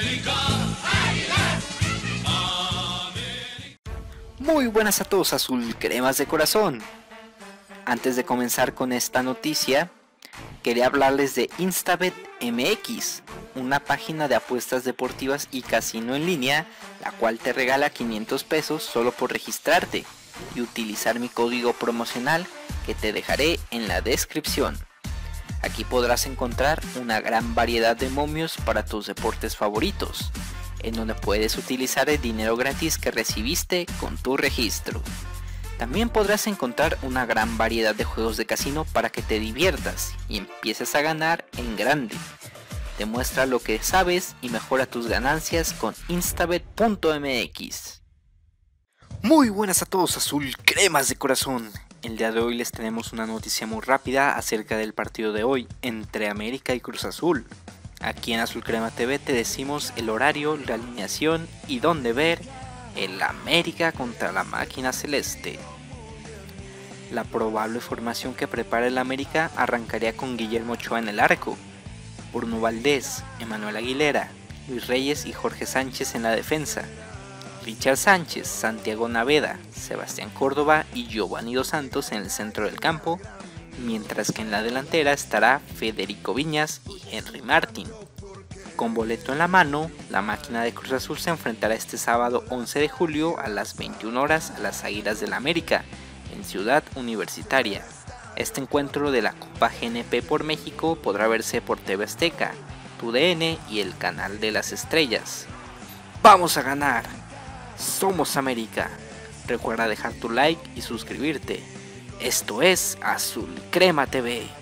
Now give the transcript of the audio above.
Muy buenas a todos, Azul Cremas de Corazón. Antes de comenzar con esta noticia, quería hablarles de Instabet MX, una página de apuestas deportivas y casino en línea, la cual te regala 500 pesos solo por registrarte y utilizar mi código promocional que te dejaré en la descripción. Aquí podrás encontrar una gran variedad de momios para tus deportes favoritos, en donde puedes utilizar el dinero gratis que recibiste con tu registro. También podrás encontrar una gran variedad de juegos de casino para que te diviertas y empieces a ganar en grande. Demuestra lo que sabes y mejora tus ganancias con instabet.mx. Muy buenas a todos, Azul Cremas de Corazón. El día de hoy les tenemos una noticia muy rápida acerca del partido de hoy entre América y Cruz Azul. Aquí en Azul Crema TV te decimos el horario, la alineación y dónde ver el América contra la máquina celeste. La probable formación que prepara el América arrancaría con Guillermo Ochoa en el arco, Bruno Valdés, Emanuel Aguilera, Luis Reyes y Jorge Sánchez en la defensa, Richard Sánchez, Santiago Naveda, Sebastián Córdoba y Giovanni Dos Santos en el centro del campo, mientras que en la delantera estará Federico Viñas y Henry Martin. Con boleto en la mano, la máquina de Cruz Azul se enfrentará este sábado 11 de julio a las 21 horas a las Águilas del América, en Ciudad Universitaria. Este encuentro de la Copa GNP por México podrá verse por TV Azteca, TUDN y el Canal de las Estrellas. ¡Vamos a ganar! ¡Somos América! Recuerda dejar tu like y suscribirte. Esto es Azul Crema TV.